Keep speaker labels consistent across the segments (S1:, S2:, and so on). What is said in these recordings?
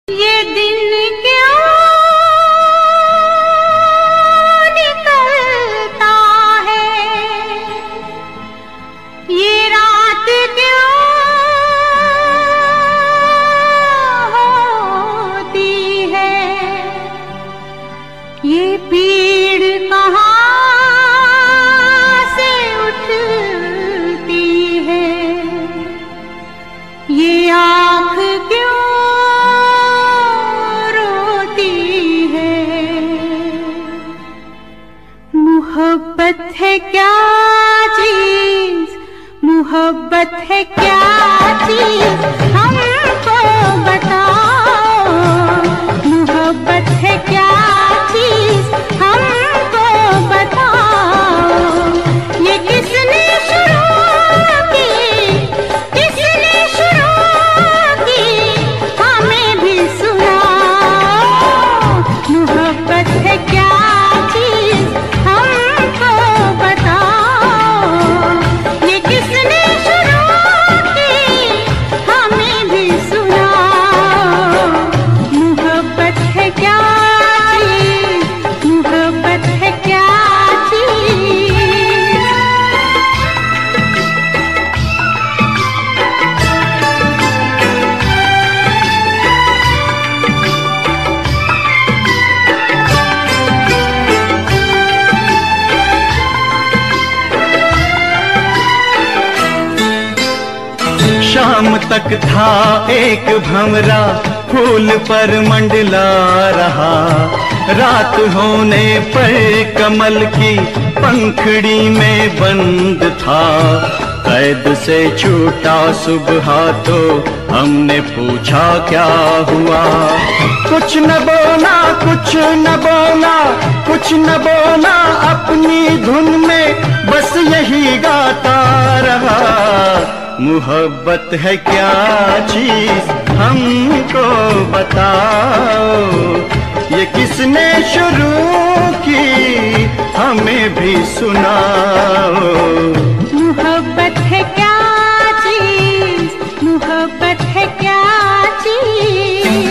S1: ये दिन क्यों निकलता है, ये रात क्यों होती है, ये पीड़ कहाँ से उठती है, ये आँख क्यों मोहब्बत है क्या चीज, मोहब्बत है क्या चीज, हमको बताओ। मोहब्बत है क्या चीज, हमको बताओ। ये किसने शुरू की, किसने शुरू की, हमें भी सुनाओ। मोहब्बत है क्या चीज, हमको बताओ। ये किसने शुरू की, हमें भी सुनाओ। मोहब्बत है क्या चीज, मोहब्बत है क्या चीज।
S2: शाम तक था एक भंवरा फूल पर मंडला रहा, रात होने पर कमल की पंखड़ी में बंद था। कैद से छूटा सुबह तो हमने पूछा क्या हुआ, कुछ न बोला, कुछ न बोला, कुछ न बोला, अपनी धुन में बस यही गाता रहा। मोहब्बत है क्या चीज, हमको बताओ। ये किसने शुरू की, हमें भी सुनाओ।
S1: मोहब्बत है क्या चीज, मोहब्बत है क्या चीज।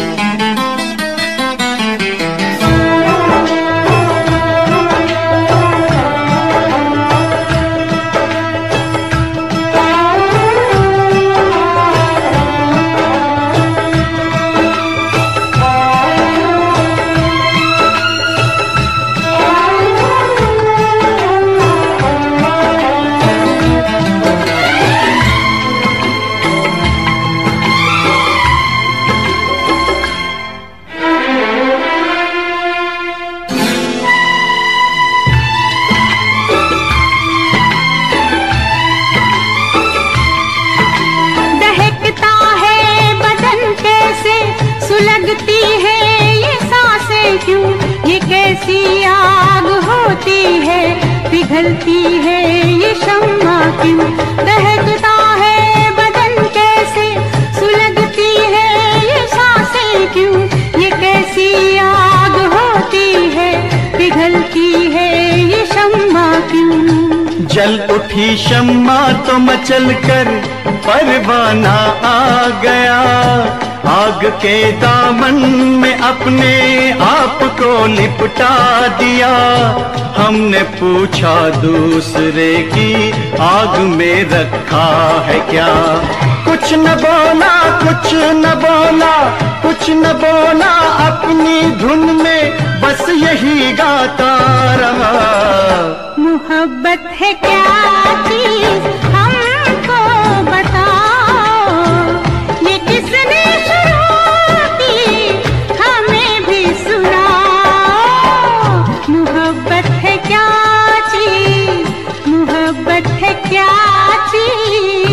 S1: सुलगती है ये सांसें क्यों, ये कैसी आग होती है, पिघलती है ये शम्मा क्यों। दहकता है बदन कैसे, सुलगती है ये सांसें क्यों, ये कैसी आग होती है, पिघलती है ये शम्मा क्यों।
S2: जल उठी शम्मा तो मचल कर परवाना आ गया, आग के दामन में अपने आप को लिपटा दिया। हमने पूछा दूसरे की आग में रखा है क्या, कुछ न बोला, कुछ न बोला, कुछ न बोला, अपनी धुन में बस यही गाता रहा।
S1: मोहब्बत है क्या चीज, हमको बताओ। ये किसने शुरू की, हमें भी सुनाओ। मोहब्बत है क्या चीज, मोहब्बत है क्या चीज।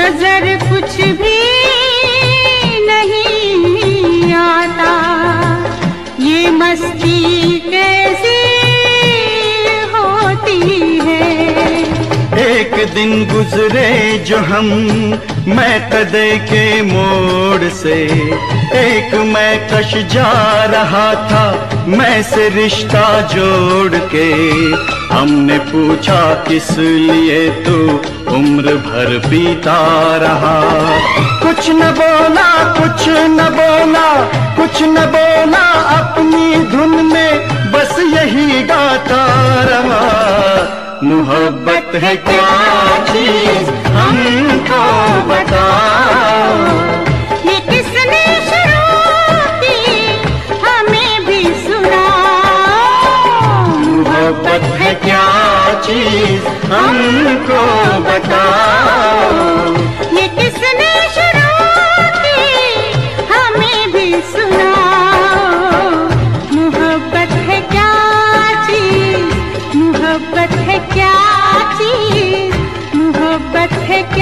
S1: नजर कुछ भी नहीं आता, ये मस्ती कैसी होती है।
S2: एक दिन गुजरे जो हम मैं कदे के मोड़ से, एक मैं कश जा रहा था मैं से रिश्ता जोड़ के। हमने पूछा किस लिए तू उम्र भर बीता रहा, कुछ न बोला कुछ न बोला कुछ न बोला, अपनी धुन में बस यही गाता रहा। मोहब्बत है क्या चीज हमको बताओ,
S1: ये किसने शुरू की हमें भी सुनाओ।
S2: मोहब्बत है क्या चीज हमको बताओ,
S1: ये किसने शुरू की हमें भी सुनाओ। मोहब्बत है क्या चीज, मोहब्बत है क्या चीज, मोहब्बत है क्या।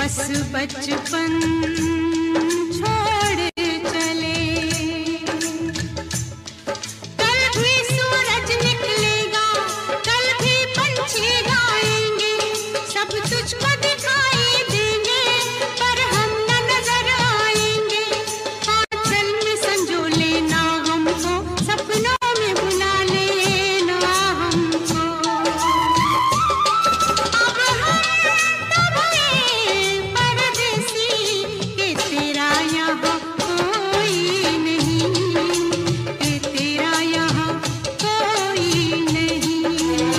S1: बस बचपन छोड़ चले। कल भी सूरज निकलेगा, कल भी पंछी गाएंगे, सब तुझको दिखाई देंगे, पर हम न नजर आएंगे। आंचल में संजो लेना हमको, सपनों में बुला लेना हमको। अब हम तब परदेसी के तेरा यहाँ कोई नहीं, के तेरा यहाँ कोई नहीं।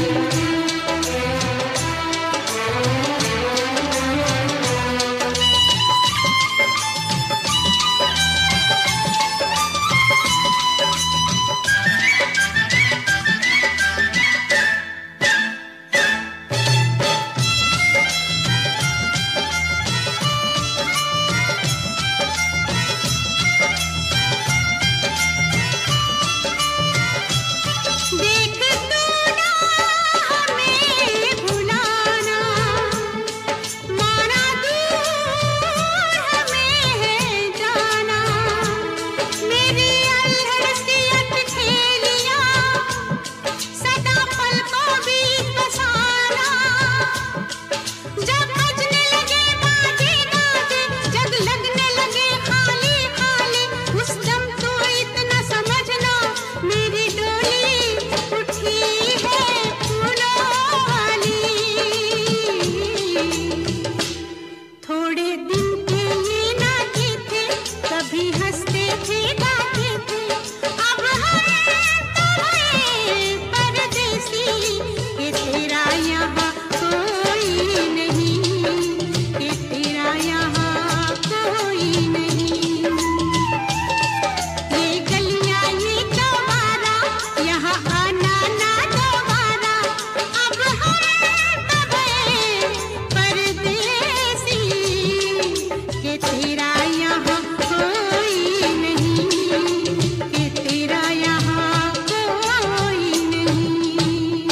S1: देख तू ना हमें भुलाना, माना दूर हमें है जाना। मेरी अल्हड़ सी अटखेलियां सदा पलकों बीच बसाना। जब बजने लगे बाजे गाजे, जग लगने लगे खाली खाली, उस दम तो इतना समझना मेरी डोली उठी है फूलों वाली। थोड़े दिन के ये नाते थे, कभी हंसते थे गाते थे, अब हम तो हैं परदेसी के तेरा यहाँ कोई नहीं, के तेरा यहाँ कोई नहीं। ये गलियां ये चौबारा, यहाँ आना ना दोबारा, अब हम तब परदेसी के तेरा यहाँ कोई नहीं, के तेरा यहाँ कोई नहीं।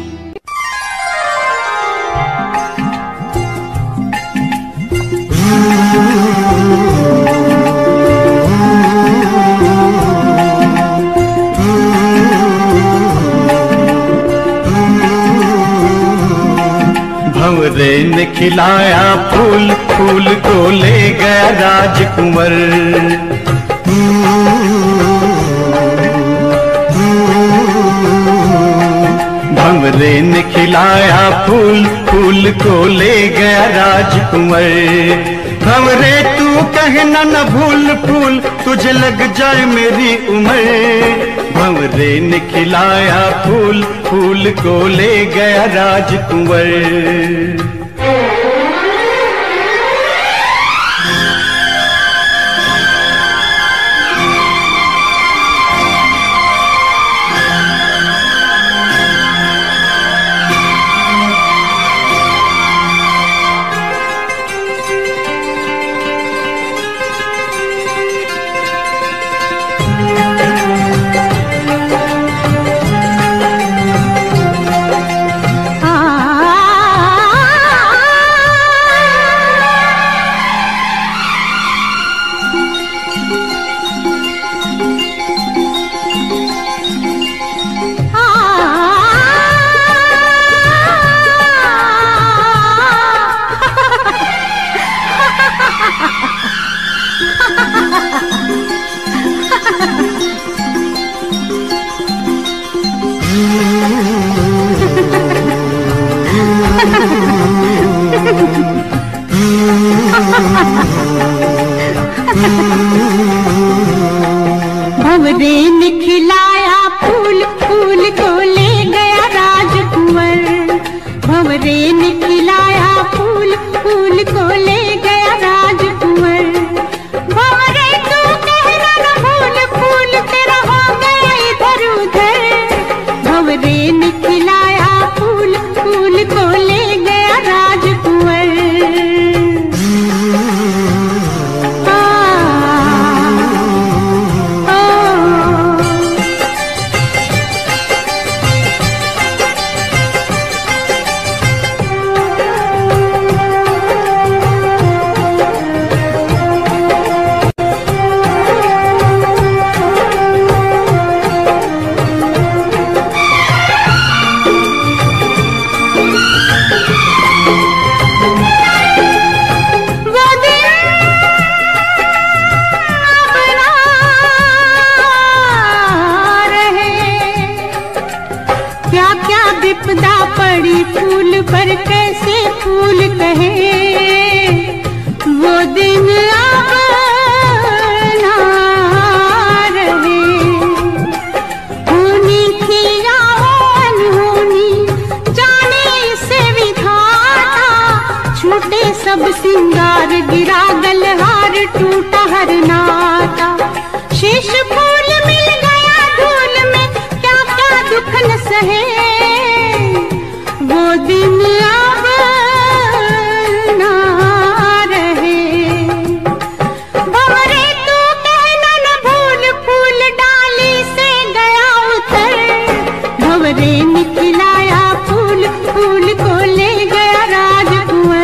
S2: भंवरे ने खिलाया फूल, फूल को ले गया राजकुंवर। भंवरे ने खिलाया फूल, फूल को ले गया राजकुंवर। भंवरे तू कहना न भूल फूल, तुझे लग जाए मेरी उम्र। भंवरे ने खिलाया फूल, फूल को ले गया राजकुंवर।
S1: आ विपदा पड़ी फूल पर कैसे फूल कहे, वो दिन अब ना रहे। होनी थी या अनहोनी जाने से विधाता, छूटे सब सिंगार गिरा गलहार टूटा हर नाता। शेष फूल मिल गया धूल में क्या क्या दुख न सहे, वो दिन अब ना रहे। भंवरे तू कहना न भूल फूल डाली से गया उतर, भंवरे निकलाया फूल फूल को ले गया राजकुंवर।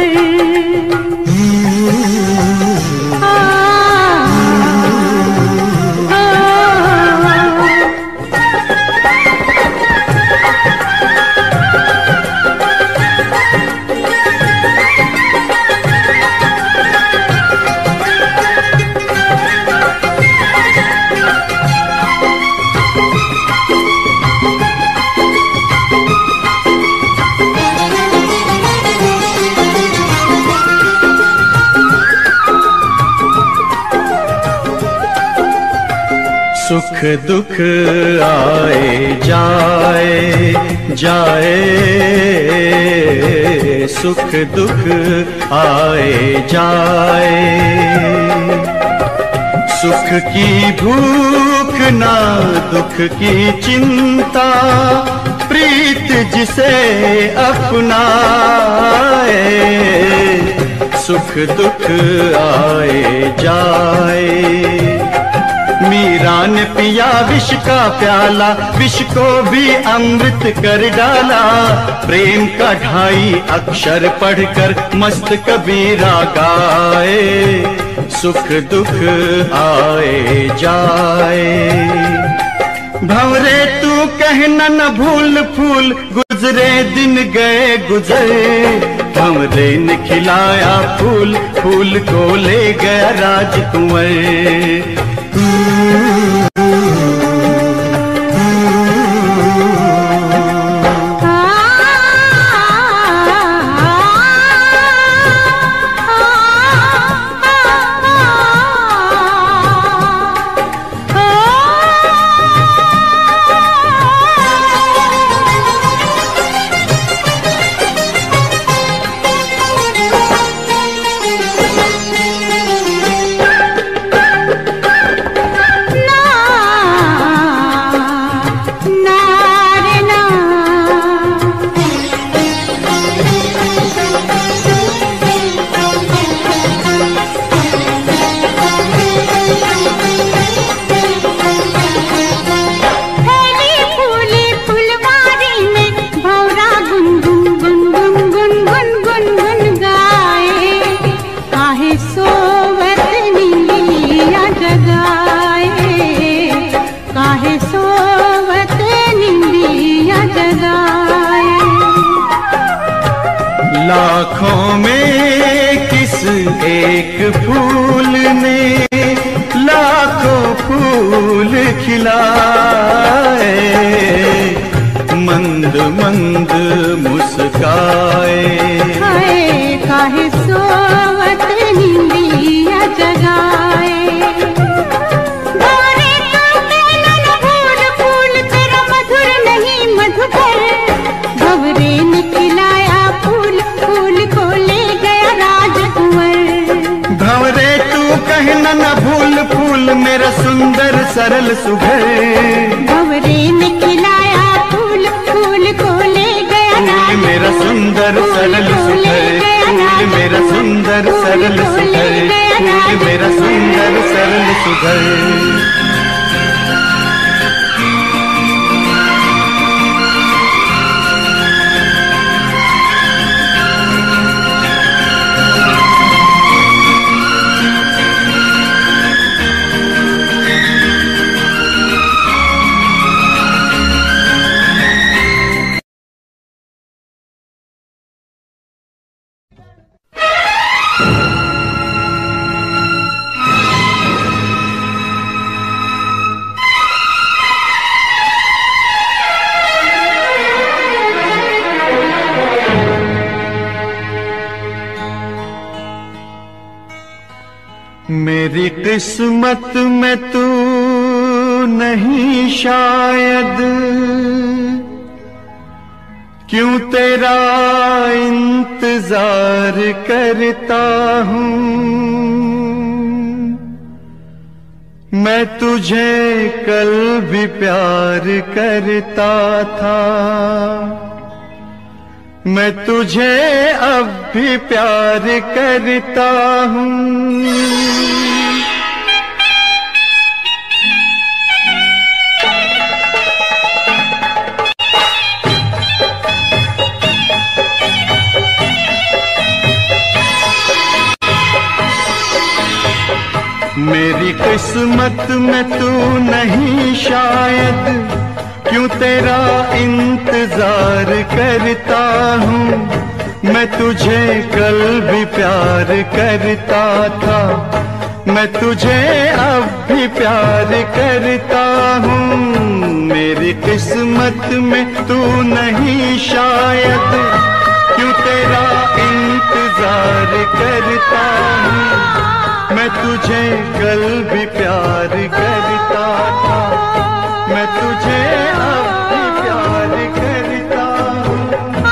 S2: सुख दुख आए जाए जाए, सुख दुख आए जाए। सुख की भूख ना दुख की चिंता, प्रीत जिसे अपनाए। सुख दुख आए जाए। मीरा ने पिया विष का प्याला, विष को भी अमृत कर डाला। प्रेम का 2.5 अक्षर पढ़कर मस्त कबीरा गाए। सुख दुख आए जाए। भंवरे तू कहना न भूल फूल, गुजरे दिन गए गुजरे। भंवरे ने खिलाया फूल फूल को ले गया राजकुंवर। लाखों में किस एक फूल ने लाखों फूल खिलाए। मंद मंद मुस्काए,
S1: काहे सोवत निंदिया जगाए। भंवरे तू कहना न भूल फूल तेरा मधुर नहीं मधुकर। भंवरे ने खिलाया फूल फूल को ले गया राजकुंवर।
S2: भंवरे तू कहना न भूल फूल मेरा सुंदर सरल सुघर।
S1: भंवरे ने खिलाया फूल फूल को ले गया
S2: फूल मेरा सुंदर सरल सुघर। फूल मेरा सुंदर सरल सुघर। फूल मेरा सुंदर सरल सुघर। मेरी किस्मत में तू नहीं शायद, क्यों तेरा इंतजार करता हूँ। मैं तुझे कल भी प्यार करता था, मैं तुझे अब भी प्यार करता हूँ। मेरी किस्मत में तू नहीं शायद, क्यों तेरा इंतजार करता हूँ। मैं तुझे कल भी प्यार करता था, मैं तुझे अब भी प्यार करता हूँ। मेरी किस्मत में तू नहीं शायद, क्यों तेरा इंतजार करता हूँ। मैं तुझे कल भी प्यार करता था, मैं तुझे अब भी प्यार करता हूँ।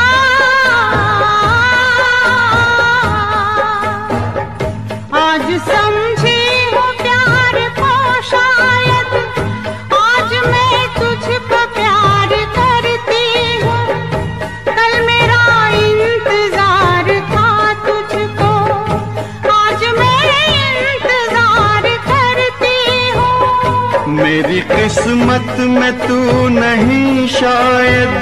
S1: आज समझी हूँ प्यार को शायद, आज मैं तुझको प्यार करती हूँ। कल मेरा इंतजार था तुझको, आज मैं इंतजार करती हूँ।
S2: मेरी किस्मत में तू नहीं शायद।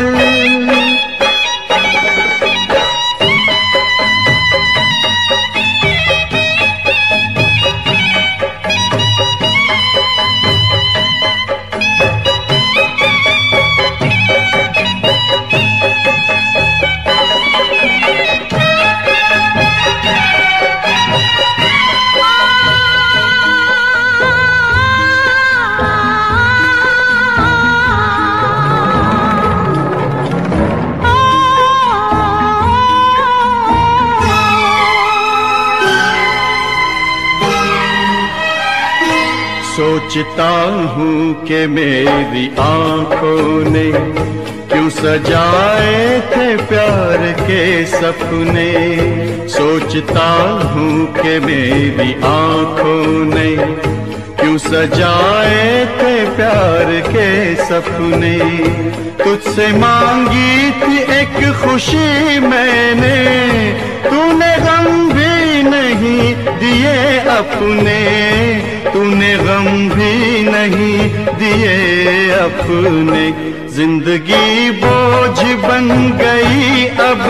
S2: सोचता हूँ कि मेरी आंखों ने क्यों सजाए थे प्यार के सपने। सोचता हूँ कि मेरी आंखों ने क्यों सजाए थे प्यार के सपने। तुझसे मांगी थी एक खुशी मैंने, तूने गम भी नहीं दिए अपने, तूने गम भी नहीं दिए अपने। जिंदगी बोझ बन गई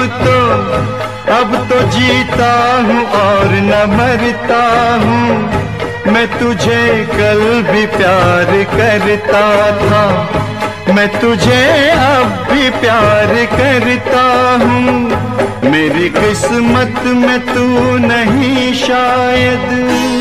S2: अब तो जीता हूँ और न मरता हूँ। मैं तुझे कल भी प्यार करता था, मैं तुझे अब भी प्यार करता हूँ। मेरी किस्मत में तू नहीं शायद।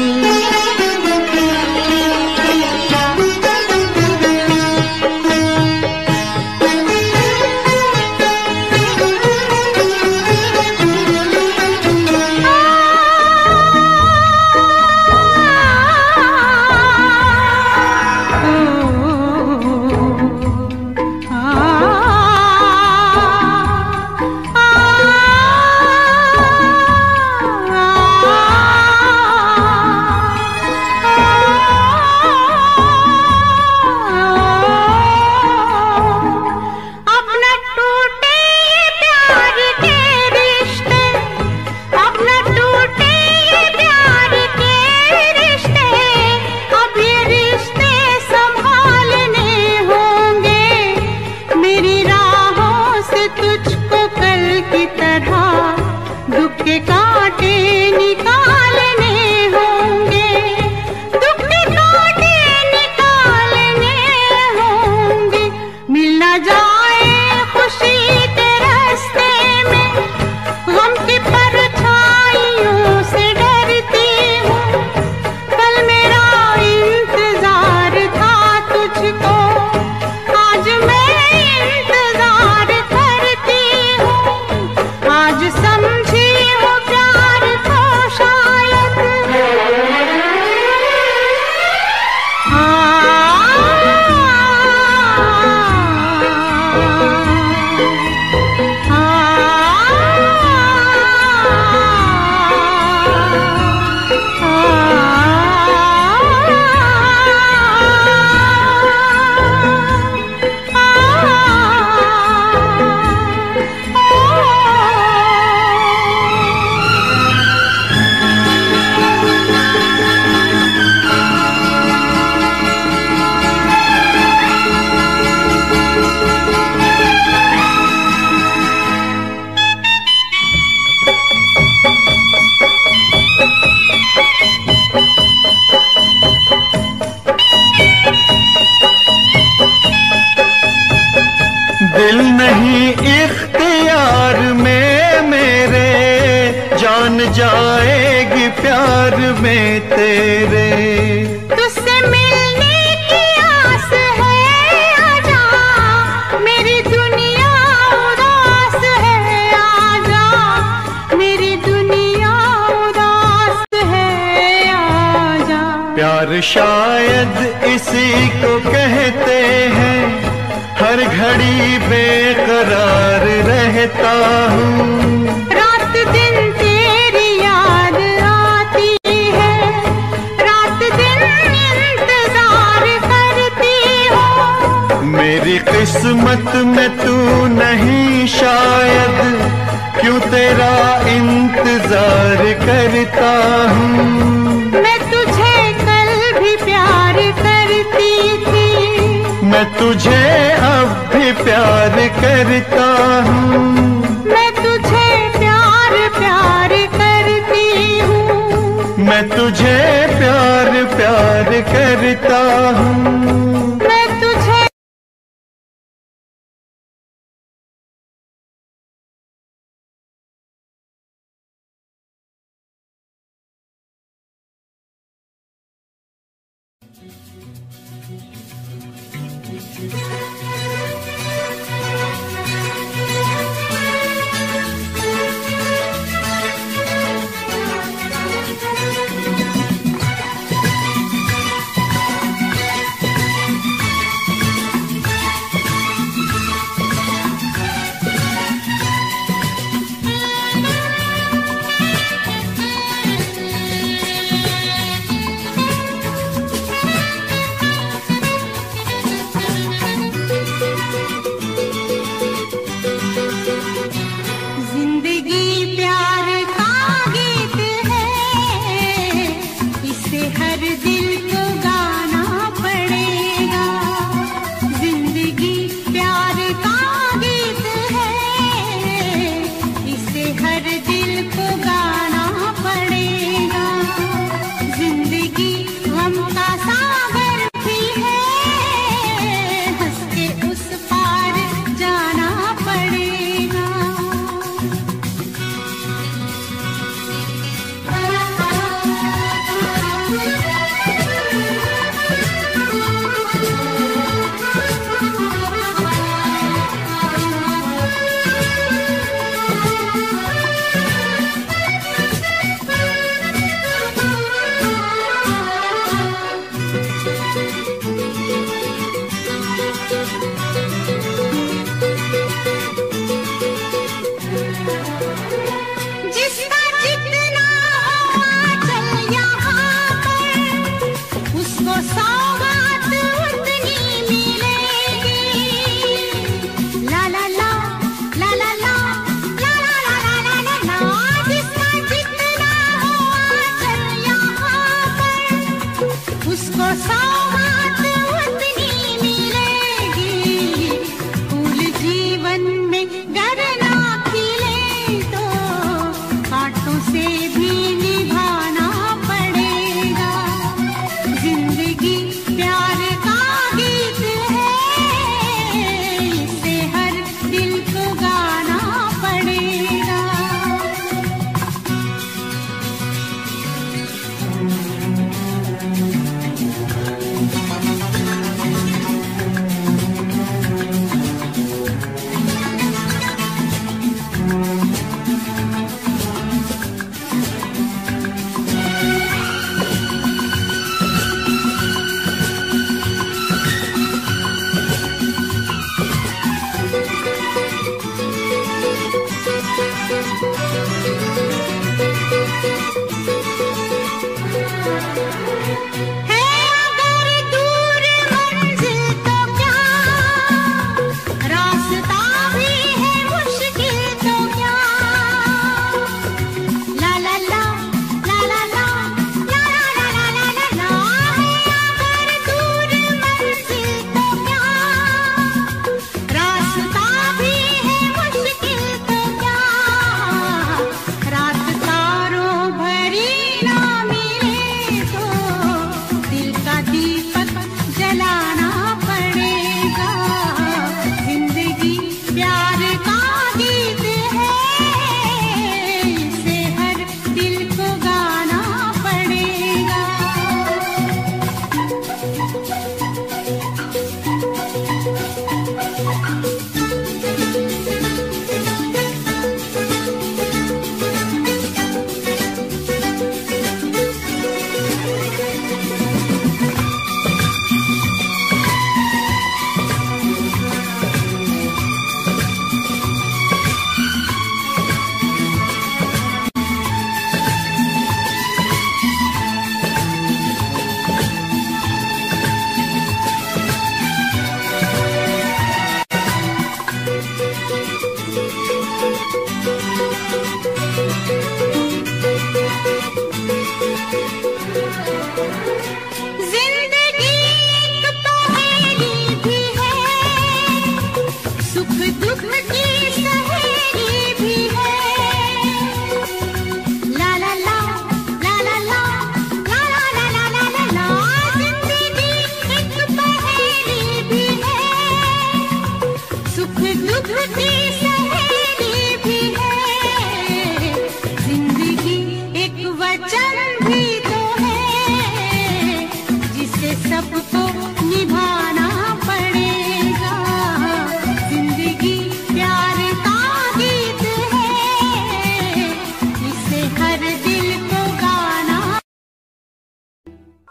S2: जाएगी प्यार में तेरे।
S1: तुझसे मिलने की आस है, आजा मेरी दुनिया उदास है, आजा मेरी दुनिया उदास है, आजा।
S2: प्यार शायद इसी को कहते हैं, हर घड़ी बेकरार रहता हूँ।
S1: रात दिन तेरी याद आती है, रात दिन इंतजार करती हूँ।
S2: मेरी किस्मत में तू नहीं शायद, क्यों तेरा इंतजार करता हूँ।
S1: मैं तुझे कल भी प्यार करती थी,
S2: मैं तुझे अब भी प्यार करता हूँ।
S1: मैं तुझे प्यार प्यार करती हूँ,
S2: मैं तुझे प्यार प्यार करता हूँ।
S1: मैं तुझे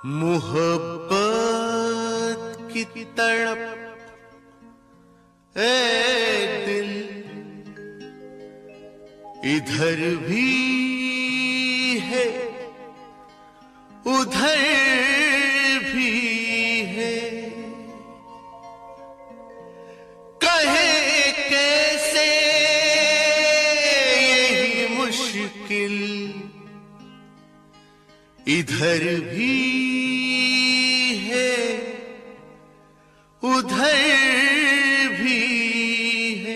S3: मोहब्बत की तड़प ए दिल इधर भी है उधर भी है, कहे कैसे यही मुश्किल इधर भी है उधर भी है।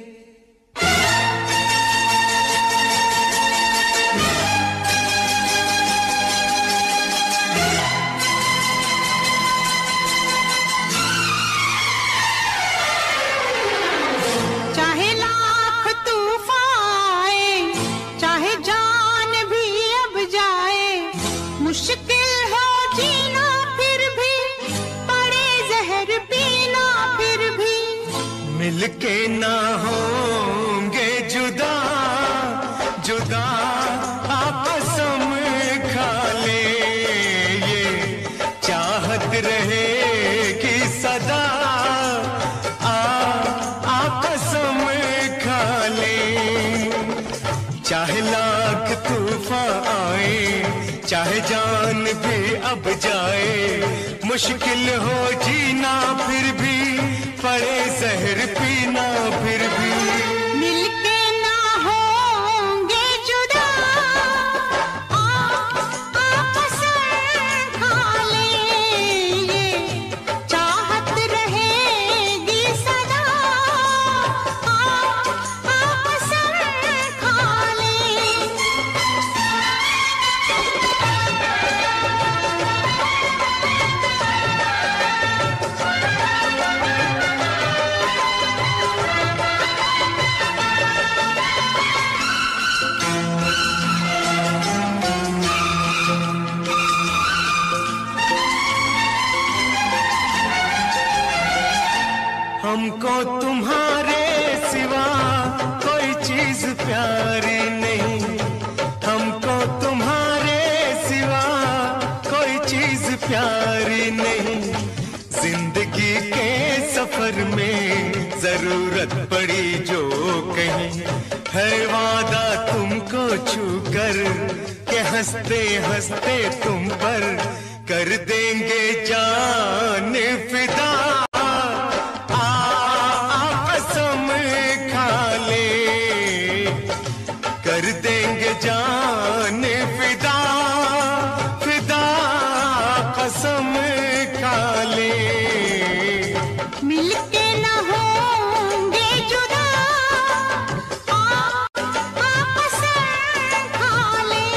S1: चाहे लाख तूफान आए, चाहे जान भी अब जाए, मुश्किल हो जीना फिर भी, पड़े जहर पीना फिर भी,
S2: मिलके ना होंगे जुदा जुदा आपस में खा ले, ये चाहत रहेगी सदा आपस में खा ले। चाहे लाख तूफान आए, चाहे जान भी अब जाए, मुश्किल हो जीना फिर भी, पड़े जहर पीना फिर भी,
S1: मिलके ना होंगे जुदा आपस में खा ले, ये चाहत रहेगी सदा आपस में खा ले।
S2: हमको तुम्हारे सिवा कोई चीज प्यारी नहीं, हमको तुम्हारे सिवा कोई चीज प्यारी नहीं। जिंदगी के सफर में जरूरत पड़ी जो कहीं, है वादा तुमको छूकर के हंसते हंसते तुम पर कर देंगे जान फिदा कर देंगे जान फिदा फिदा कसम खा ले।
S1: मिलके ना होंगे जुदा आपस में खा ले।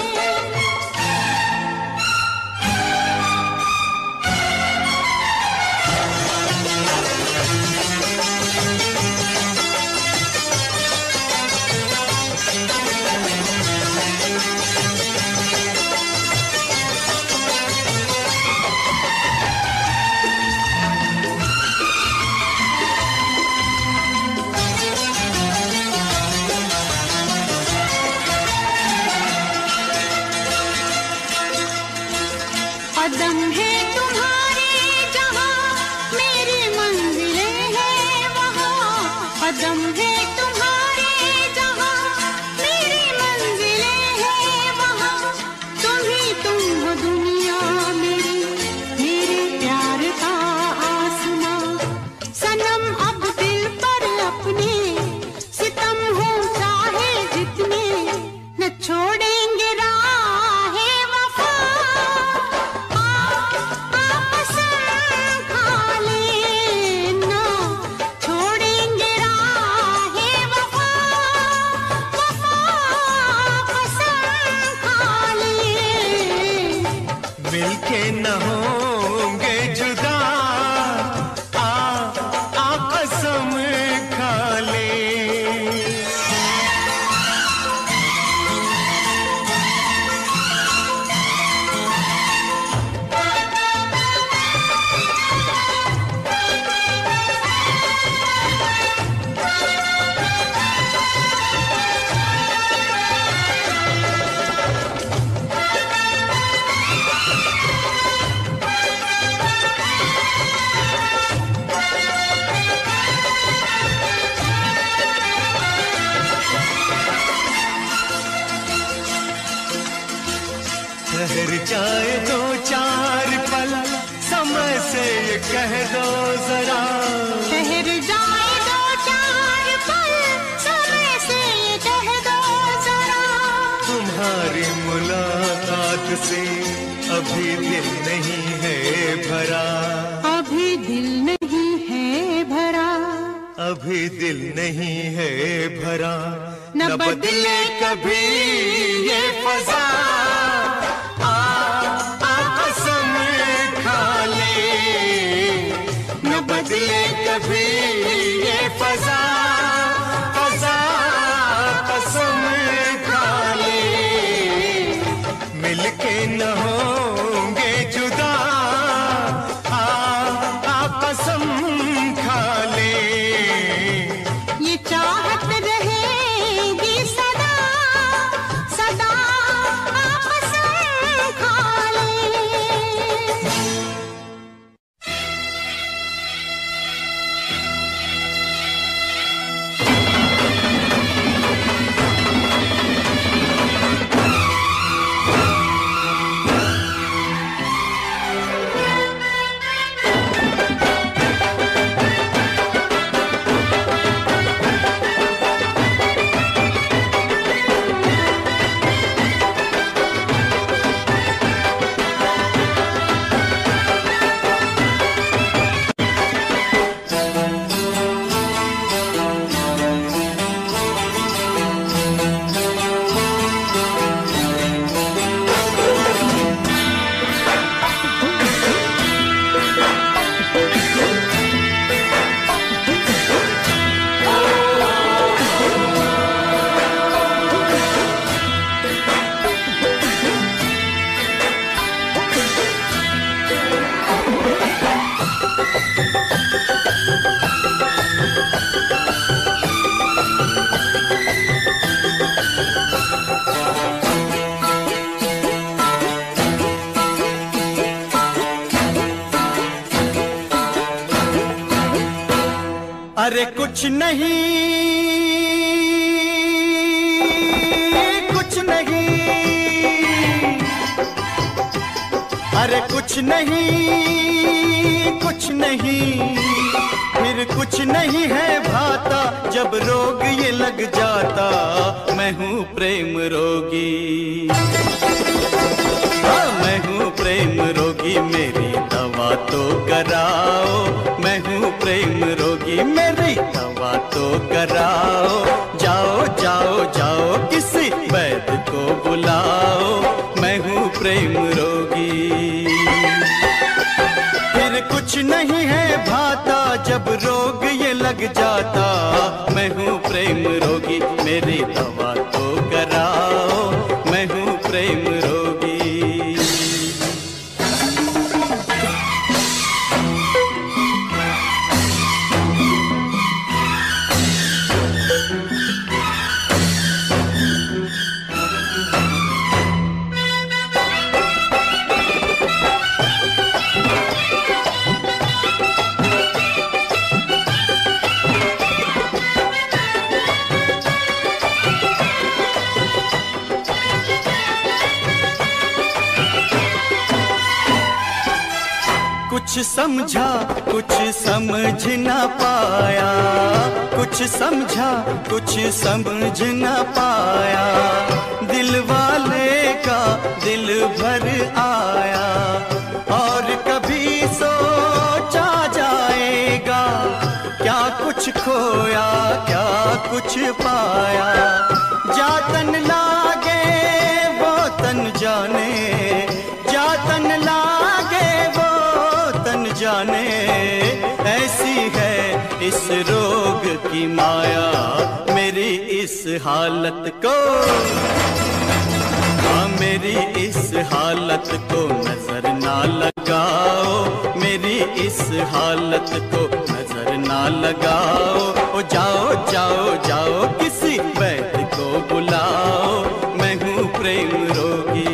S1: कदम है तुम्हारे जहाँ मेरी मंजिलें हैं वहाँ, कदम है तुम्हारे जहाँ मेरी मंजिलें हैं वहाँ, तुम ही तुम हो दुनिया मेरी, मेरे प्यार का आसमां। सनम अब दिल पर अपने सितम हो चाहे जितने, न छोड़ेंगे राहे वफा आपस में खा ले, ना छोड़ेंगे राहे वफा वफा आपस में खा ले।
S2: मिलके न होंगे जुदा कसम खा ले। ठहर जाए दो चार पल, समय से ये कह दो जरा।
S1: ठहर जाए दो चार पल, समय से ये कह दो जरा।
S2: तुम्हारी मुलाकात से अभी दिल नहीं है भरा,
S1: अभी दिल नहीं है भरा,
S2: अभी दिल नहीं है भरा।
S1: न बदले
S2: कभी ये फजा, कसम खा ले। न बदले कभी ये फजा, कसम खा ले। मिलके न होंगे जुदा, कसम खा ले।
S1: ये चाहत रहेगी सदा, सदा कसम खा ले।
S2: अरे कुछ नहीं, कुछ नहीं, अरे कुछ नहीं, कुछ नहीं, फिर कुछ नहीं है भाता जब रोग ये लग जाता। मैं हूँ प्रेम रोगी, मैं हूँ प्रेम रोगी, मेरी दवा तो कराओ। मैं हूँ प्रेम रोगी, मेरी दवा तो कराओ। जाओ जाओ जाओ किसी वैद्य को बुलाओ। मैं हूँ प्रेम रोगी। फिर कुछ नहीं है भाता जब रोग ये लग जाता। मैं हूँ प्रेम रोगी, मेरी दवा तो कराओ। मैं हूँ प्रेम रोगी। कुछ समझा कुछ समझ ना पाया, कुछ समझा कुछ समझ ना पाया। दिल वाले का दिल भर आया और कभी सोचा जाएगा क्या कुछ खोया क्या कुछ पाया। जातन लागे वो तन जाने, जातन लागे वो तन जाने। ऐसी है इस रोग की माया, मेरी इस हालत को, हाँ मेरी इस हालत को नजर ना लगाओ। मेरी इस हालत को नजर ना लगाओ। ओ जाओ जाओ जाओ किसी वैद्य को बुलाओ। मैं हूँ प्रेम रोगी।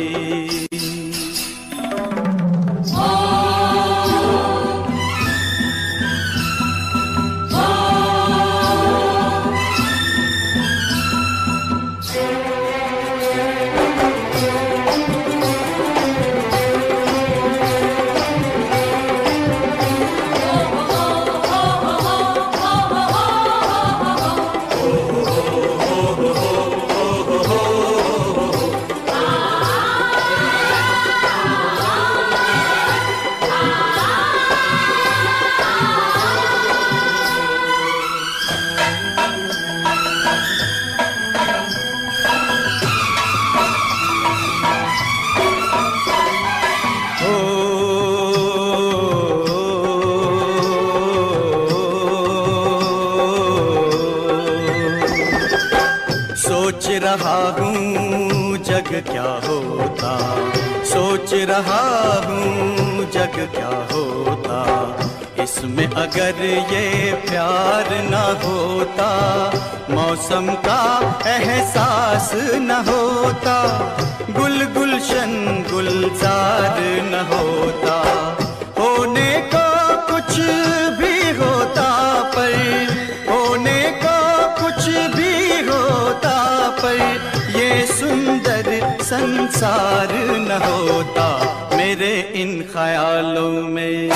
S2: क्या होता, सोच रहा हूँ जग क्या होता, इसमें अगर ये प्यार न होता, मौसम का एहसास न होता, गुल गुलशन गुलजार न होता, होने को कुछ भी होता पर, होने को कुछ भी होता पर, ये सुंदर संसार न होता। मेरे इन ख्यालों में,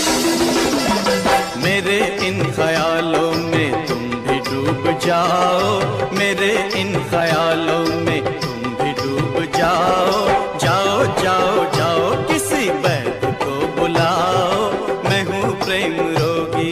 S2: मेरे इन ख्यालों में तुम भी डूब जाओ, मेरे इन ख्यालों में तुम भी डूब जाओ, जाओ जाओ जाओ किसी वैद्य को बुलाओ, मैं हूँ प्रेम रोगी।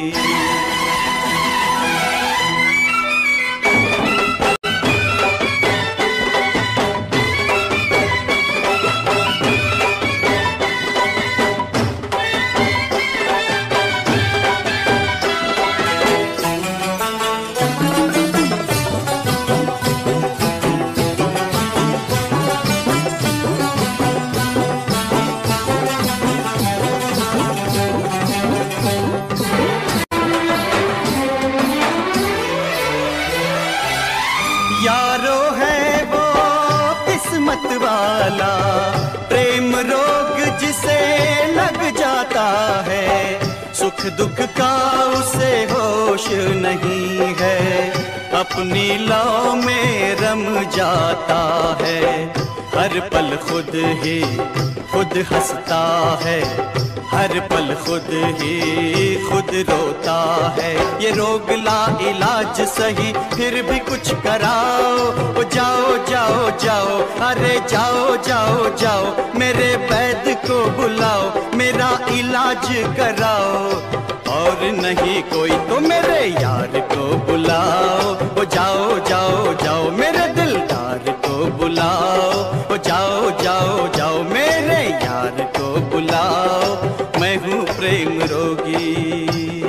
S2: यारो है वो किस्मत वाला, प्रेम रोग जिसे लग जाता है, सुख दुख का उसे होश नहीं है, अपनी लौ में रम जाता है, हर पल खुद ही खुद हंसता है, हर पल खुद ही खुद रोता है, ये रोग ला इलाज सही फिर भी कुछ कराओ, ओ जाओ जाओ जाओ, अरे जाओ जाओ जाओ, मेरे वैद्य को बुलाओ, मेरा इलाज कराओ, और नहीं कोई तो मेरे यार को बुलाओ, ओ जाओ जाओ जाओ, मेरे दिलदार को बुलाओ, ओ जाओ जाओ जाओ, मेरे यार को बुलाओ, मैं हूँ प्रेम रोगी।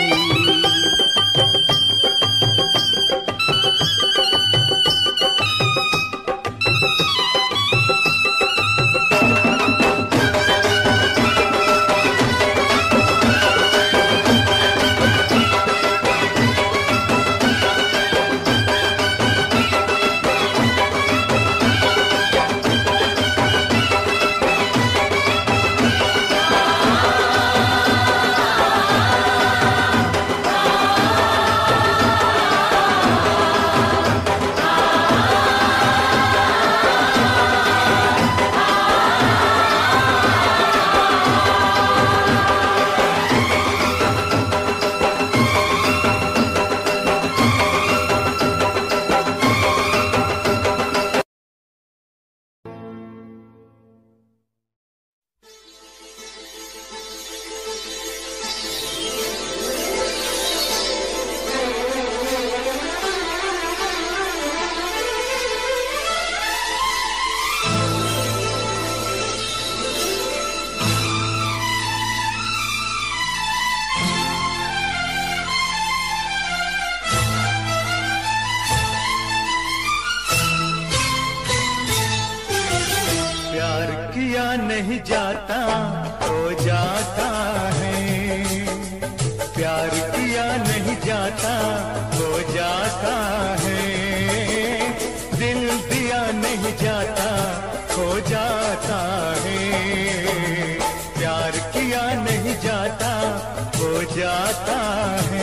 S2: नहीं जाता हो जाता है, प्यार किया नहीं जाता हो जाता है, दिल दिया नहीं जाता हो जाता है, प्यार किया नहीं जाता हो जाता है।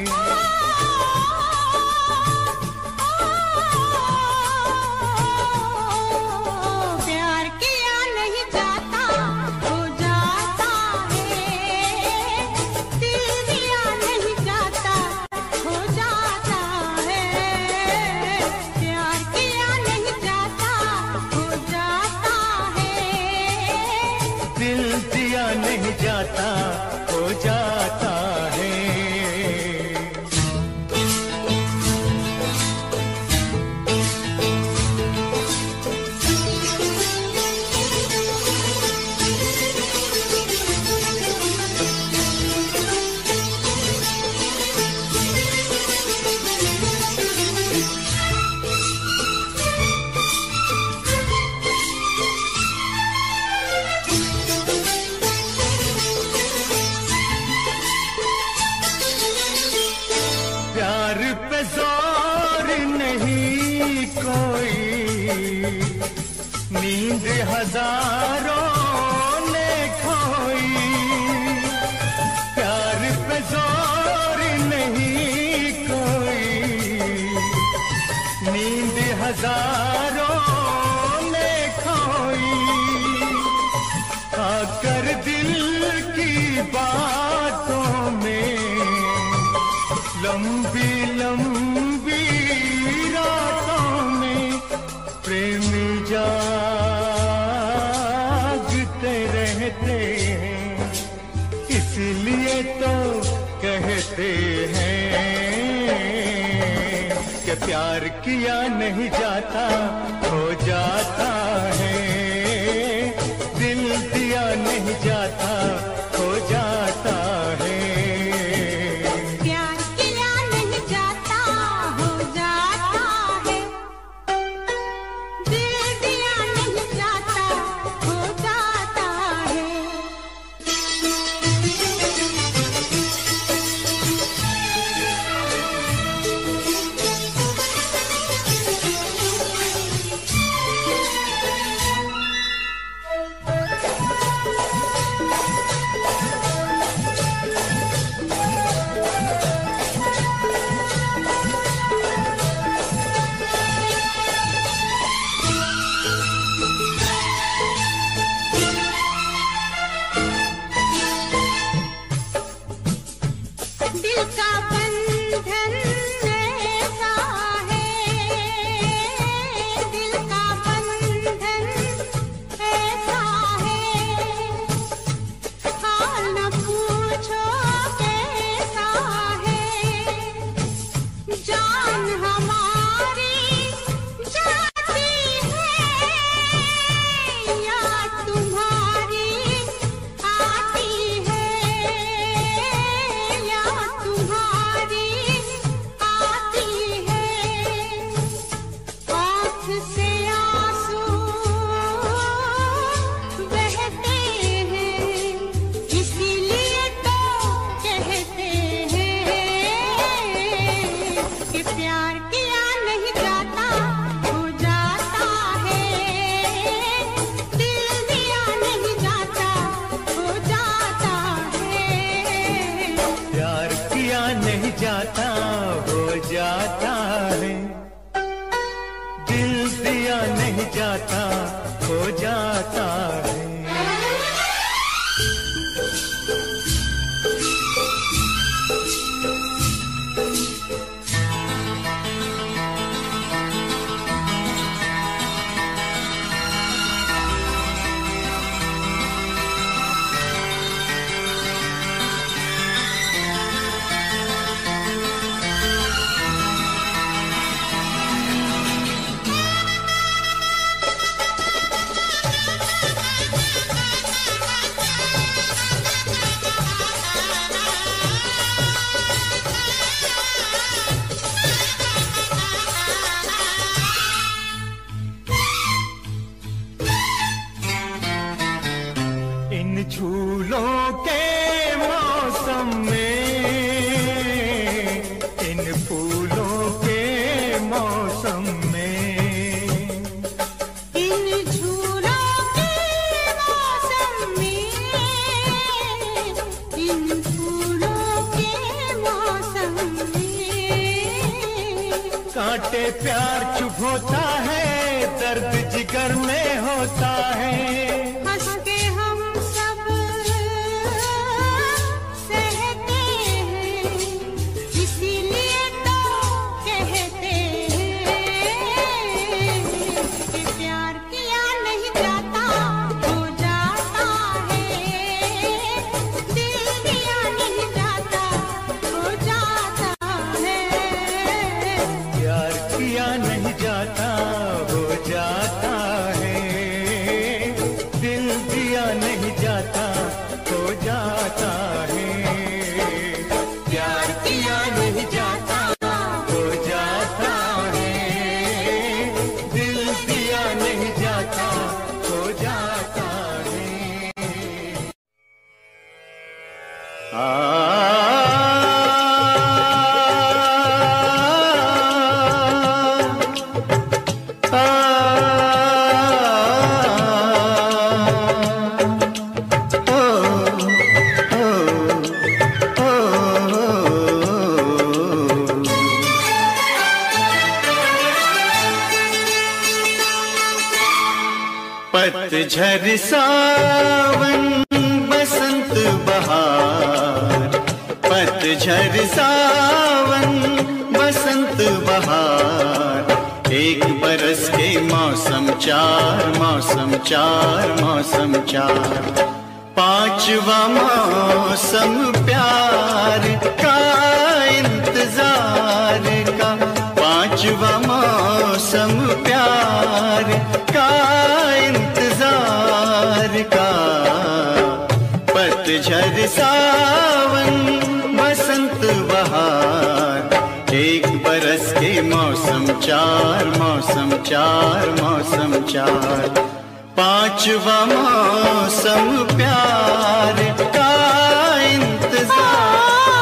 S2: नहीं जाता हो जाता है। हजारों ने खोई, प्यार पे जोर नहीं कोई। नींद हजारों ने खोई, आकर दिल की बातों में लंबी लंबी रातों में प्रेमी जागते रहते हैं। इसलिए तो कहते हैं कि प्यार किया नहीं जाता हो जाता है, दिल दिया नहीं जाता हो जाता है।
S1: प्यार किया नहीं जाता हो जाता है, दिल दिया नहीं जाता हो जाता है। दिल का बंधन ऐसा है, दिल का बंधन ऐसा है, हाल न पूछो कैसा है। जान हमारी जाती है या तुम्हारी आती है, या तुम्हारी आती है। आँख से आंसू बहते हैं, इसीलिए तो कहते हैं कि प्यार किया नहीं जाता हो जाता है, दिल दिया नहीं जाता हो जाता है।
S2: प्यार किया नहीं जाता हो जाता है, दिल दिया नहीं जाता हो जाता है। इन झूलों के मौसम में, इन फूलों के मौसम में,
S1: इन झूलों के मौसम में, इन फूलों के मौसम में,
S2: कांटे प्यार चुभ होता है, दर्द जिगर में होता है।
S1: हंस के हम सब सहते हैं, इसीलिए तो कहते हैं कि प्यार किया नहीं जाता हो जाता है, दिल दिया नहीं जाता हो जाता है।
S2: प्यार किया नहीं जाता हो जाता है, दिल दिया नहीं जाता हो जाता है। प्यार किया नहीं जाता हो जाता है, दिल दिया नहीं जाता हो जाता है। पतझड़ सावन बसंत बहार, पतझड़ सावन बसंत बहार, एक बरस के मौसम चार, मौसम चार, मौसम चार, पांचवा मौसम प्यार का इंतजार का, पांचवा मौसम प्यार का इंतजार का, पतझड़ सावन बसंत बहार, एक बरस के मौसम चार, मौसम चार, मौसम चार, पांचवा मौसम प्यार का इंतजार।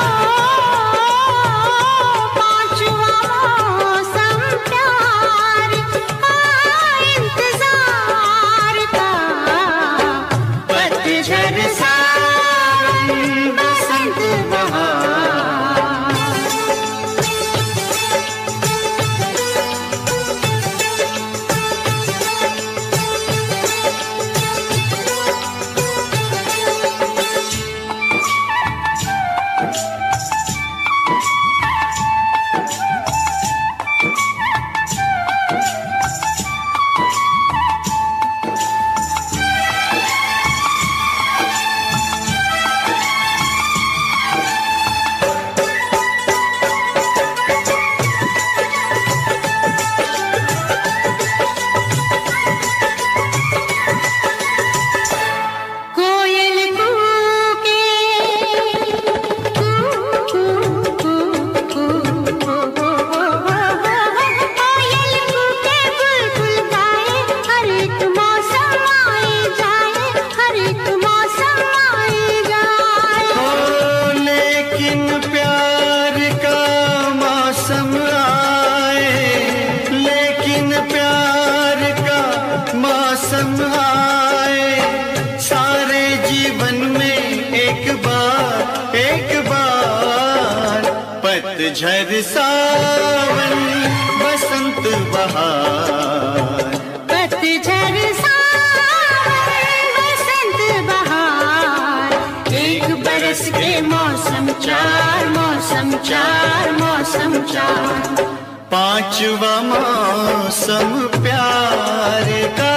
S2: पतझड़ सावन बसंत बहार,
S1: पतझड़ सावन बसंत बहार, एक बरस के मौसम चार, मौसम चार, मौसम चार,
S2: पांचवा मौसम प्यार का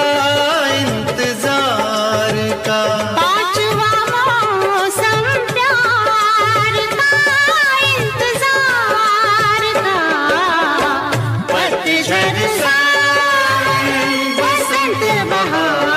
S2: इंतजार का,
S1: पांचवा मौसम प्यार का इंतजार का, पतझड़ सावन बसंत बहार।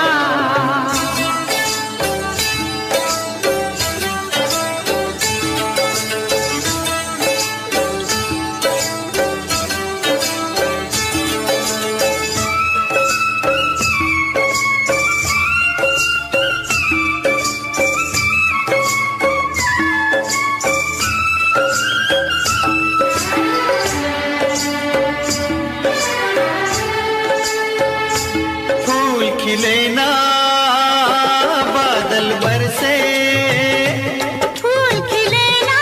S2: खिले ना बादल बरसे,
S1: फूल खिले ना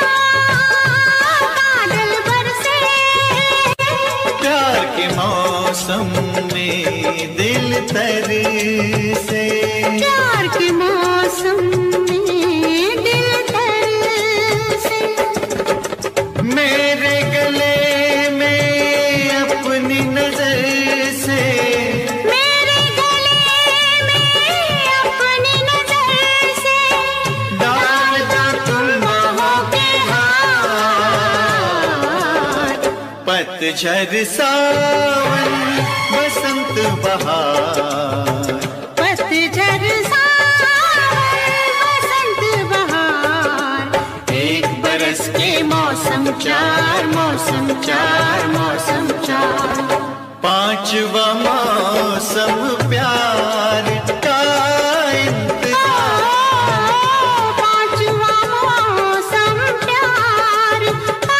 S1: बादल बरसे,
S2: प्यार के मौसम में दिल तरसे,
S1: प्यार के मौसम में दिल तरसे,
S2: मेरे गले में अपनी नजर से, पतझड़ सावन बसंत बहार,
S1: पतझड़ सावन बसंत बहार,
S2: एक बरस के
S1: मौसम चार, मौसम चार, मौसम चार,
S2: पांचवा मौसम प्यार का इंतजार,
S1: पांचवा मौसम प्यार का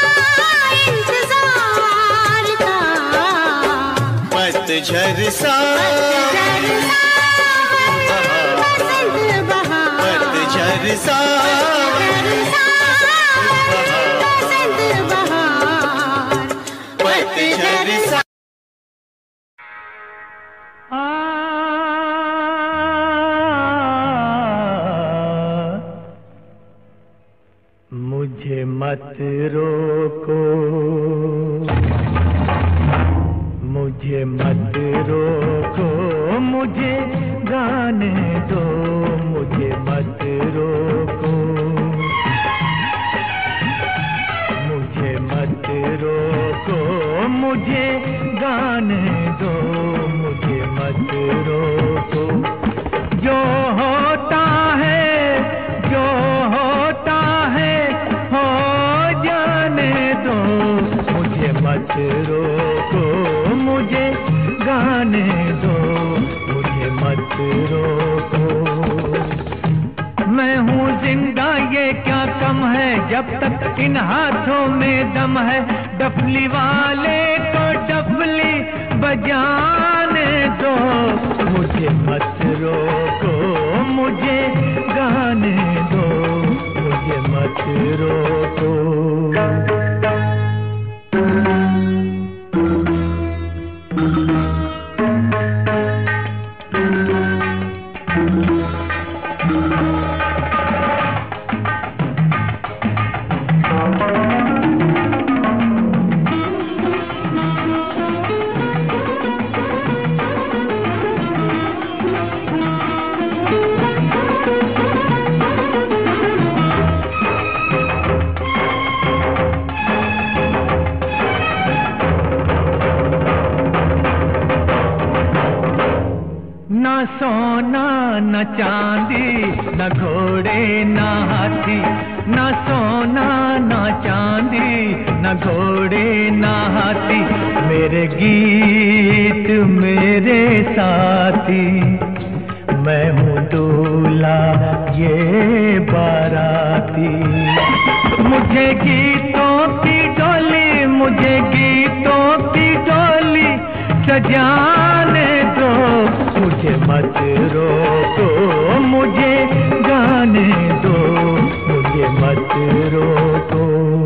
S1: इंतजार का,
S2: पतझड़ सावन
S1: बसंत बहार,
S2: पतझड़ सावन
S1: बसंत बहार,
S2: पतझड़ सावन। मत रोको, मुझे मत रोको, मुझे गाने दो, मुझे मत रोको, मुझे मत रोको, मुझे गाने दो, मुझे मत रोको। जो होता है, जो होता है, हो जाने दो, मुझे मत रोको, मुझे गाने दो, मुझे मत रोको। मैं हूँ जिंदा ये क्या कम है, जब तक इन हाथों में दम है। डफली वाले को डफली बजाने दो, मुझे मत रोको, मुझे गाने दो, मुझे मत रोको। न सोना न चांदी, न घोड़े न हाथी, न सोना न चांदी, न घोड़े न हाथी, मेरे गीत मेरे साथी। मैं हूँ दूल्हा ये बाराती, मुझे गीतों की डोली, मुझे गीतों की डोली सजाने दो, मुझे मत रोको, मुझे गाने दो, मुझे मत रोको।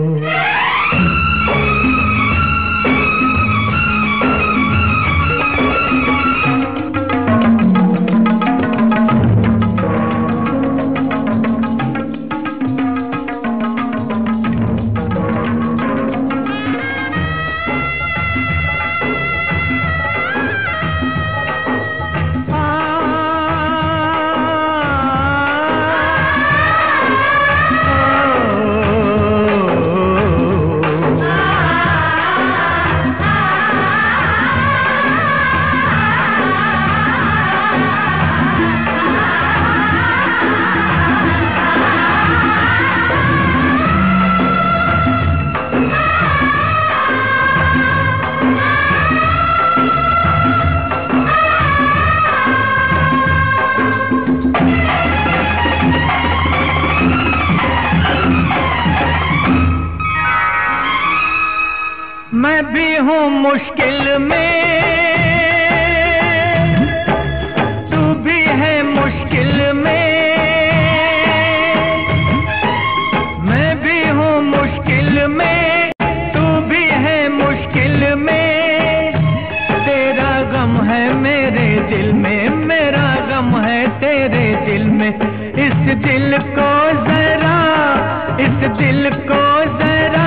S2: मैं भी हूँ मुश्किल में, तू भी है मुश्किल में, मैं भी हूँ मुश्किल में, तू भी है मुश्किल में। तेरा गम है मेरे दिल में, मेरा गम है तेरे दिल में। इस दिल को जरा, इस दिल को जरा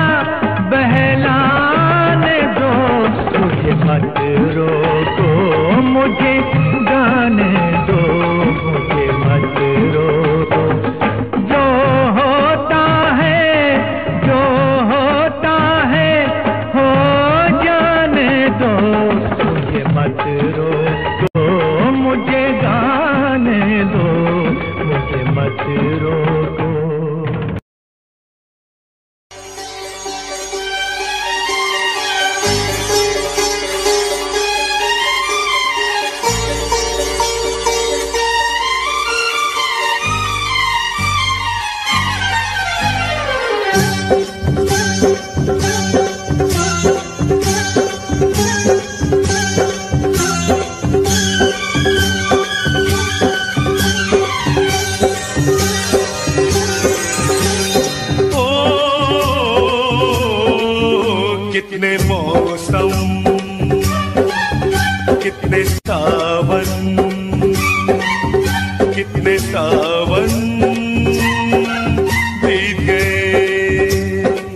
S2: बहलाने दो, मुझे मत रोको, मुझे गाने दो, मुझे मत रोको। जो होता है, जो होता है, हो जाने दो, मुझे मत रोको, मुझे गाने दो, मुझे मत रोको।
S3: कितने मौसम, कितने सावन, कितने सावन बीत गए।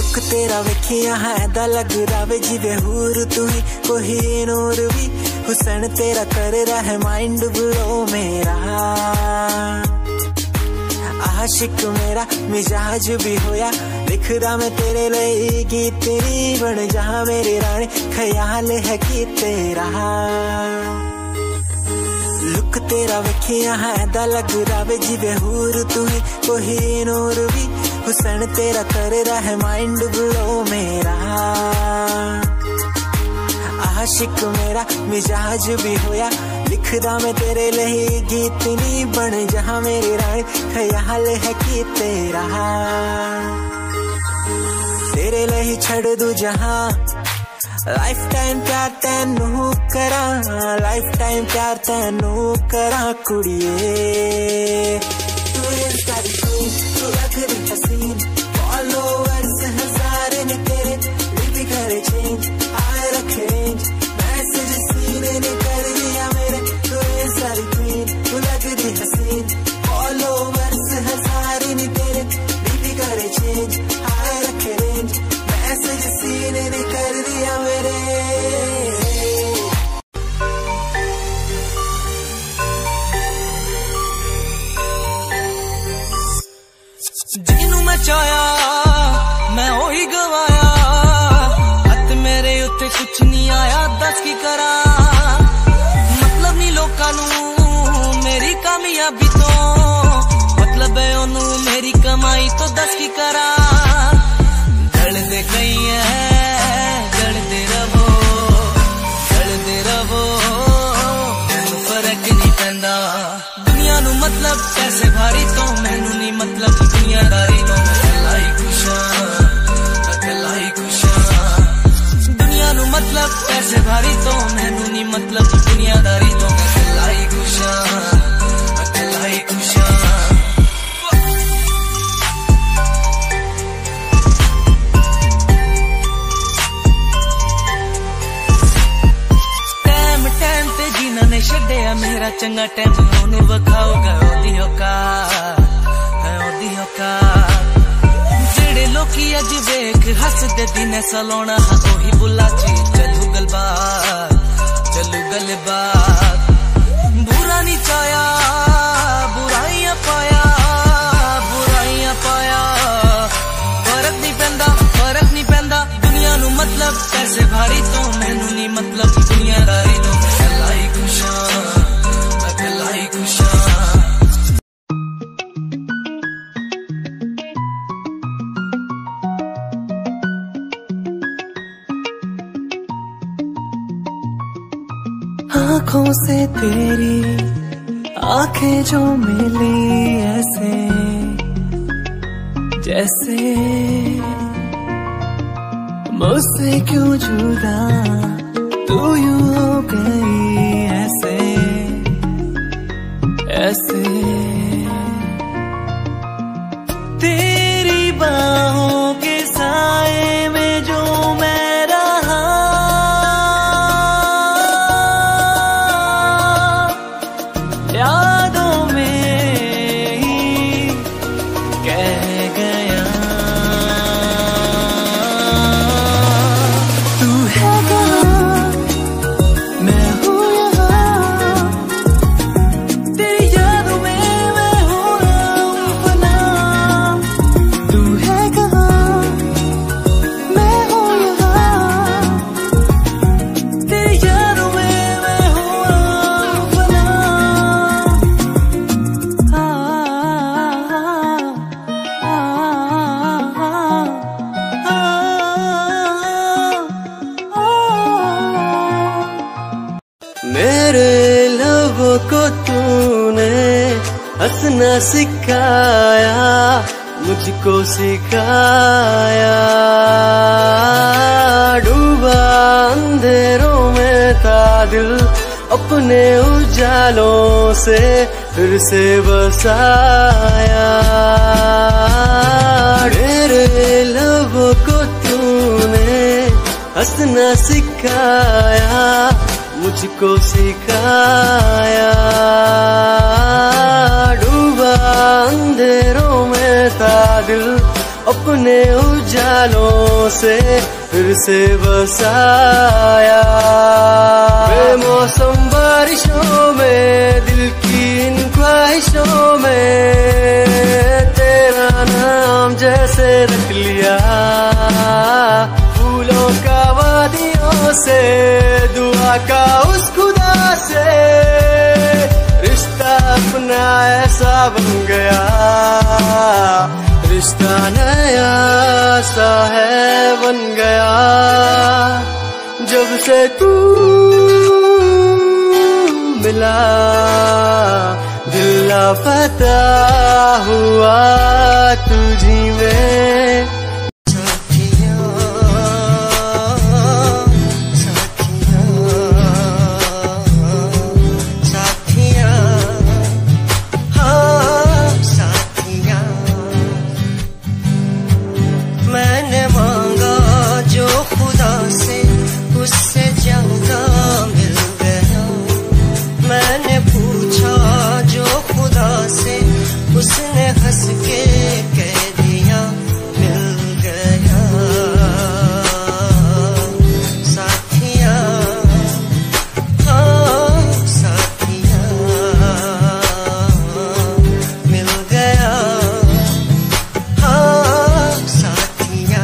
S4: लुक तेरा वेखिया है दा लग रहा जिवे हूर तू ही कोई नूर भी हुसन तेरा कर रहा है माइंड ब्लो मेरा आशिक मेरा मिजाज भी होया लिखदा मैं तेरे लिए गीत तेरी बन जा मेरी रानी ख्याल है कि तेरा लुक तेरा वेखिया है दा लग रहा जिवे हूर तू ही कोई नूर भी हुसन तेरा कर रहा है माइंड ब्लो मेरा आशिक मेरा मिजाज भी होया लिखदा मैं तेरे लिए गीत नी बन जहां मेरी रानी ख्याल है कि तेरा तेरे लिए छड़ दू जहां लाइफ टाइम प्यार तैनू करा लाइफ टाइम प्यार तैनू करा कुड़िए तू लग रही हसीन फॉलोअर्स हजार ने तेरे लिपि करे चेंज आए रखे रेंज मैसेज सीने ने कर दिया मेरे तू सारी क्वीन तू लग रही हसीन फॉलोअर्स हजार ने तेरे लिपि करे चेंज आए रखे रेंज मैसेज सीने ने कर दिया मेरे जिन्नू मैं चाया मैं ओही गवाया हथ मेरे उत्ते कुछ नहीं आया दस की करा मतलब नहीं लोकां नू मेरी कामयाबी तो मतलब है ओनू मेरी कमाई तो दस की करा जलदे कई है जलदे रवो फर्क नहीं पैंदा दुनिया नू मतलब पैसे भारी तो मैनू नहीं मतलब दुनियादारी तो मैं खुशा दुनिया नू मतलब पैसे भारी तो मैनू नहीं मतलब दुनियादारी तो मैं खुशा टाइम ते जीना ने छड्डिया मेरा चंगा टाइम ओनू वखाओगा ओदी औकात जेड़े लोकी अज वेख हसदे दिन सलोना ओही बुला ची चलू गलबात बुरा नहीं चाया बुराइयां पाया फर्क नहीं पैंदा दुनिया नू मतलब पैसे भारी तो मैनू नहीं मतलब दुनियादारी तो मैं खुशा आँखों से तेरी आंखें जो मिली ऐसे जैसे मुझसे क्यों जुदा तू यूं हो गई ऐसे तेरी बाहों के साए में जो मैं रहा यादों में ही कह गया तू है कहाँ मैं हूँ यहाँ तेरी यादों में मैं हूँ अपना तू है कहाँ मैं हूँ यहाँ तेरी यादों में मैं हूँ अपना मेरे लबों को तूने हंसना सिखाया मुझको सिखाया डूबा अंधेरों में था दिल अपने उजालों से फिर से बसाया मेरे लबों को तूने हंसना सिखाया मुझको सिखाया डूबा अंधेरों में था दिल
S5: अपने उजालों से फिर से बसाया। बेमौसम बारिशों में दिल की इन ख्वाहिशों में तेरा नाम जैसे रख लिया। फूलों का वादियों से दुआ का उस खुदा से रिश्ता अपना ऐसा बन गया। रिश्ता नया सा है बन गया जब से तू मिला। दिल लापता हुआ तुझी में।
S6: उसने हंस के कह दिया मिल गया साथिया। हाँ साथिया मिल गया। हाँ साथिया।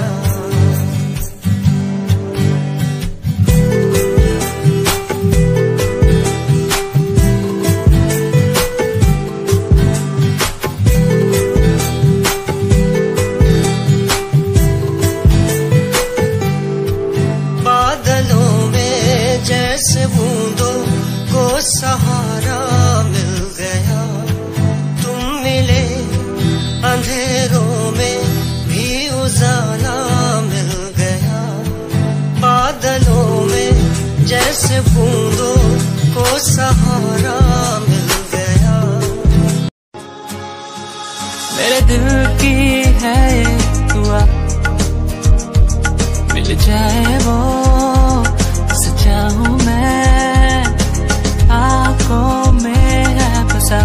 S6: जैसे बूंदों को सहारा मिल गया। तुम मिले अंधेरों में भी उजाला मिल गया। बादलों में जैसे बूंदों को सहारा मिल गया।
S4: मेरे दिल की है ये दुआ मिल जाए वो हूँ मैं आँखों में है बसा।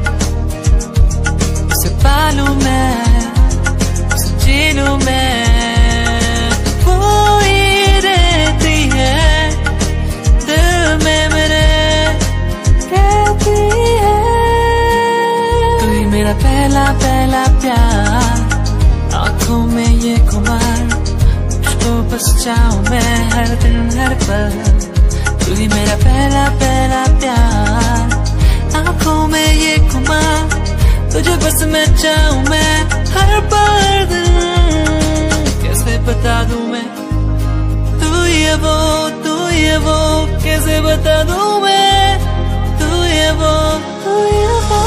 S4: उसे पालूं मैं उसे जीलूं मैं। कोई रहती है दिल में मेरे कहती है तू ही मेरा पहला पहला प्यार। आँखों में ये खुमार तुझको बस चाहूं मैं हर दिन हर पल। तू ही मेरा पहला पहला प्यार। आँखों में ये खुमार तुझे बस मैं चाहूं मैं हर पल दिन। कैसे बता दूं मैं तू ये वो कैसे बता दूं मैं तू ये वो तू ये वो।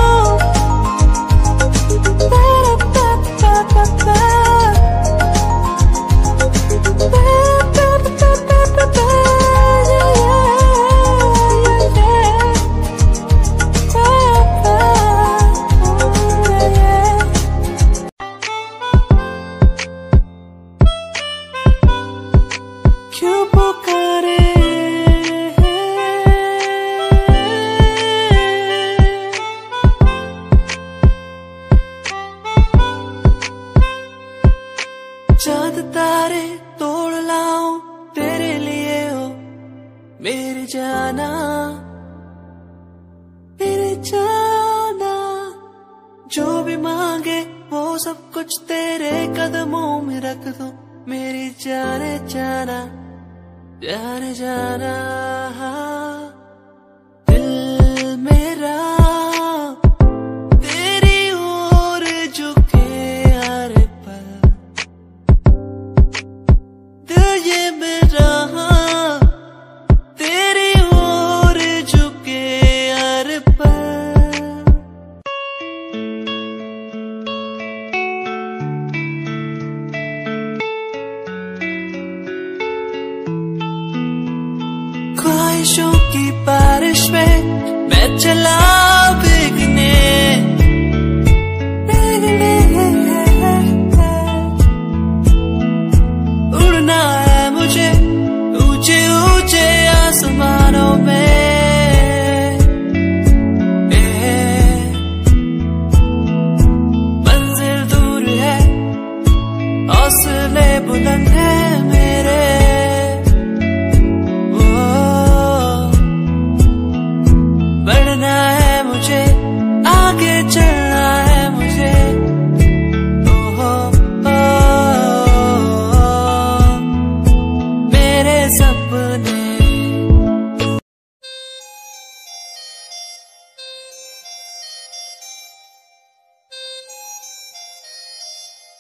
S4: चांद तारे तोड़ लाऊं तेरे लिए हो मेरी जाना मेरी जाना। जो भी मांगे वो सब कुछ तेरे कदमों में रख दो मेरी जाने जाना जाने जाना। दिल मेरा तेरी ओर झुके हर पल। दिल ये मेरा तेरी ओर झुके हर पल। ख्वाहिशों की बारिश में मैं चला भीगने उड़ना है मुझे ऊंचे ऊंचे आसमानों में। मंजिल दूर है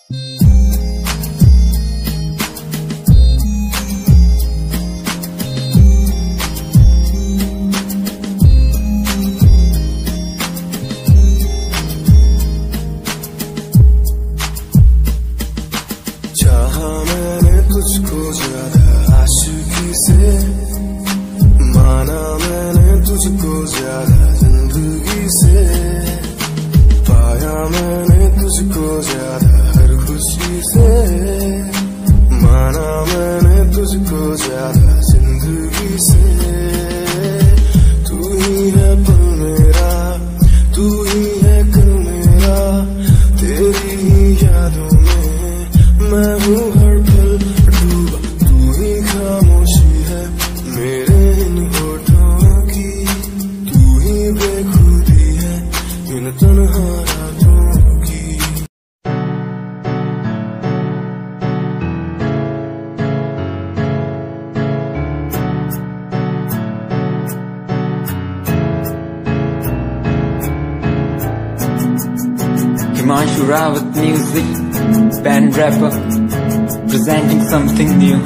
S7: चाहा मैंने तुझको ज्यादा आशिकी से, माना मैंने तुझको ज्यादा जिंदगी से, पाया मैंने तुझको ज्यादा हर खुशी से, माना मैंने तुझको ज्यादा जिंदगी से। तू ही है पल मेरा, तू ही है कल मेरा, तेरी ही यादों में मैं हूँ हर पल डूबा। तू ही खामोशी है मेरे इन होठों की, तू ही बेखुदी है इन तन्हा रातों की।
S8: Himanshu Rawat music, band rapper, presenting something new.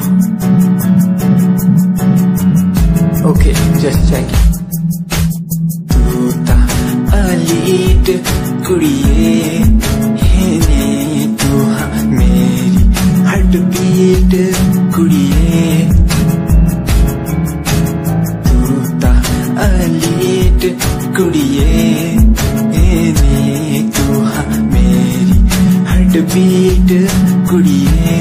S8: Okay, just check it. Tu ta alit kudiye, hene tu ha meri heartbeat kudiye. Tu ta alit kudiye, hene tu ha meri heartbeat kudiye.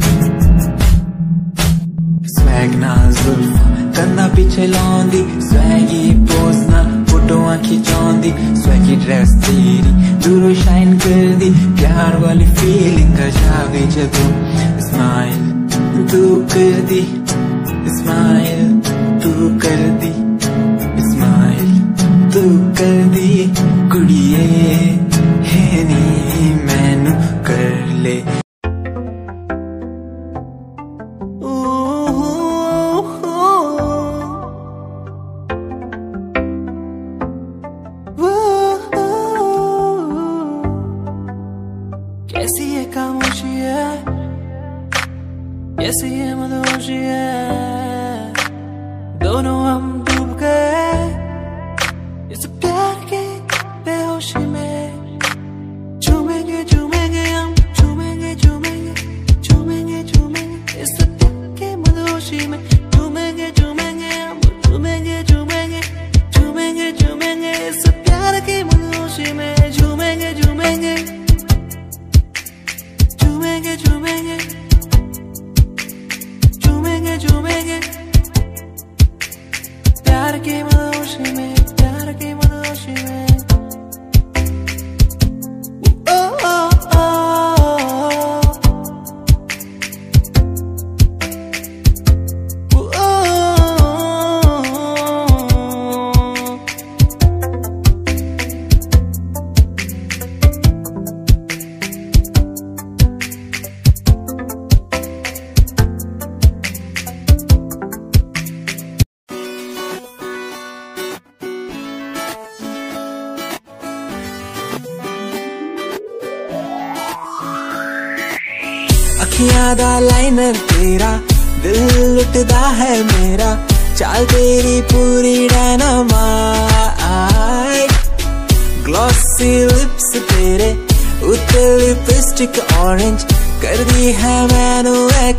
S8: Swag na zulfa कंधा पीछे लांदी, Swiggy pose ना फोटोआं खिंचांदी, Swiggy dress तेरी दूरों shine कर दी, प्यार वाली feeling आ जावे जदों स्माइल तू कर दी, स्माइल तू कर दी, स्माइल तू कर दी कुड़िए है नी मैनू कर ले।
S5: कैसी ये खामोशी है, कैसी ये मदहोशी है, दोनों हम डूब गए इस प्यार के बेहोशी में। झूमेंगे झूमेंगे हम, झूमेंगे झूमेंगे झूमेंगे झूमेंगे इस प्यार के मदहोशी में। झूमेंगे झूमेंगे हम, झूमेंगे झूमेंगे झूमेंगे झूमेंगे इस प्यार की मदहोशी में। झूमेंगे झूमेंगे झूमेंगे झूमेंगे झूमेंगे झूमेंगे प्यार की मदहोशी में, प्यार की मदहोशी में। ओ ओ ओ
S4: अखियां दा लाइनर तेरा, दिल लुटदा है मेरा, चाल तेरी पूरी डायनामाइट। ग्लॉसी लिप्स तेरे उत्ते लिपस्टिक ऑरेंज, कर दी है मैनू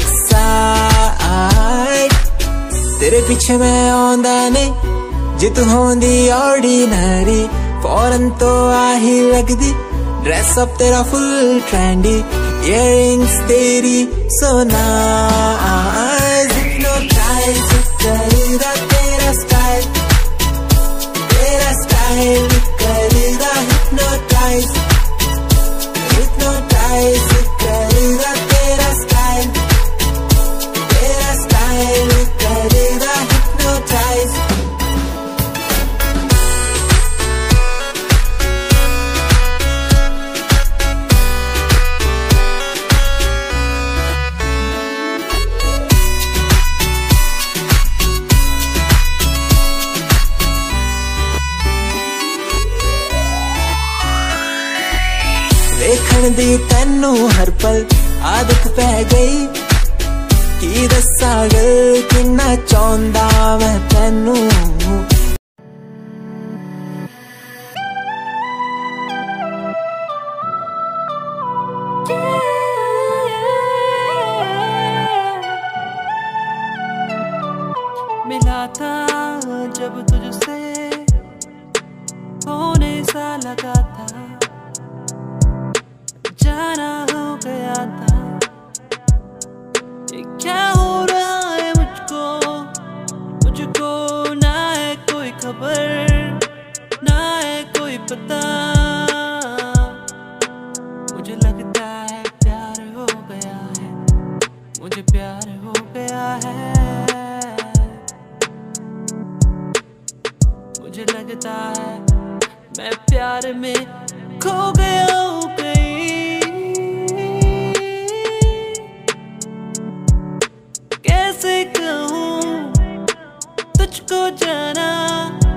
S4: एक्साइट। तेरे पीछे मैं आंदा नहीं, जे तू होंदी ऑर्डिनरी, फौरन तो आही लगदी। ड्रेस अप तेरा फुल ट्रेंडी, इयररिंग्स तेरी so nice, hypnotize करेगा तेरा स्टाइल, तेरा स्टाइल करेगा hypnotize, hypnotize करेगा तेरा स्टाइल, तेरा स्टाइल करेगा hypnotize। देखण दी तैन
S8: मैनू हर पल आदत पै गई की दस्सां गल किन्ना चाहुंदा मैं तैनू
S5: मिला था जब तुझसे होने सा लगा था जाना हो गया था ये क्या हो रहा है मुझको ना है कोई खबर ना है कोई पता मुझे लगता है प्यार हो गया है मुझे प्यार हो गया है मुझे लगता है मैं प्यार में खो गया हूँ कहीं कैसे कहूँ तुझको जाना